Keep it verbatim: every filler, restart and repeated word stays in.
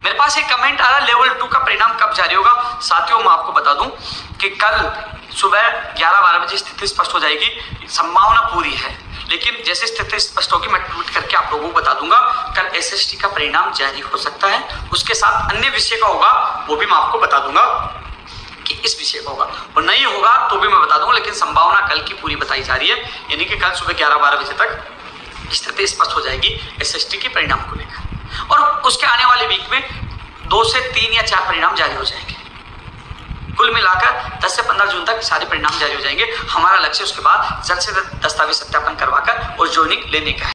मेरे पास एक कमेंट आ रहा है लेवल टू का परिणाम कब जारी होगा। साथियों मैं आपको बता दूं कि कल सुबह ग्यारह बारह बजे स्थिति स्पष्ट हो जाएगी, संभावना पूरी है, लेकिन जैसे स्थिति स्पष्ट होगी मैं ट्वीट करके आप लोगों को बता दूंगा। कल एसएसटी का परिणाम जारी हो सकता है, उसके साथ अन्य विषय का होगा वो भी मैं आपको बता दूंगा कि इस विषय का होगा, और नहीं होगा तो भी मैं बता दूंगा, लेकिन संभावना कल की पूरी बताई जा रही है, यानी कि कल सुबह ग्यारह बारह बजे तक स्थिति स्पष्ट हो जाएगी एसएसटी के परिणाम को लेकर, और उसके आने वाले वीक में दो से तीन या चार परिणाम जारी हो जाएंगे। कुल मिलाकर दस से पंद्रह जून तक सारे परिणाम जारी हो जाएंगे। हमारा लक्ष्य उसके बाद जल्द से जल्द दस्तावेज सत्यापन करवाकर और ज्वाइनिंग लेने का है।